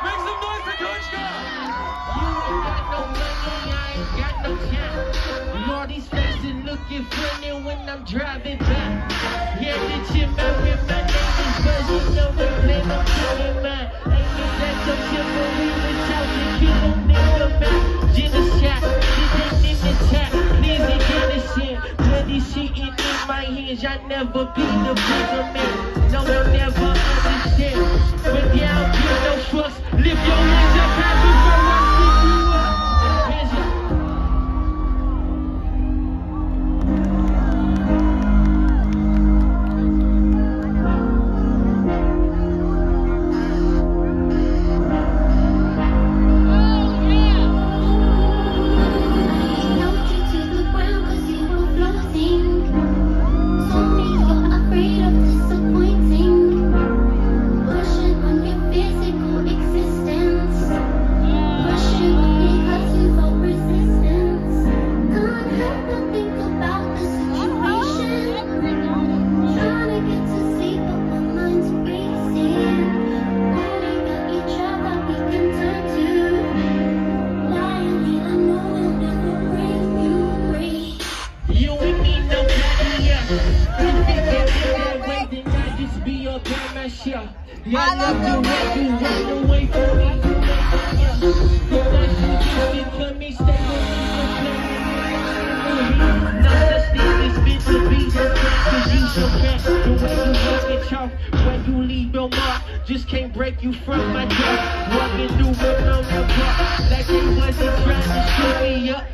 Make some noise for KUČKA! You ain't got no money, I ain't got no time. All these faces looking funny when I'm driving by. Yeah, the chip, I remember my name is Buzzy, no replay, no killing mine. Ain't it that your chipper, we was talking, kill them nigga back. Genocide, shit ain't in the chat, please ain't innocent. Bloody shit in my hands, I never be the bigger man. No one never understand. But yeah, I don't give no fucks. Lift your hands up high before I pick you up. Hands up. I love the way you run away from me. You make me me, stay with me. No such thing as meant to be the cause you so bad. The way you walk and talk, when you leave your mark, just can't break you from my door. Walking through one on the block, like they wasn't trying to shoot me up.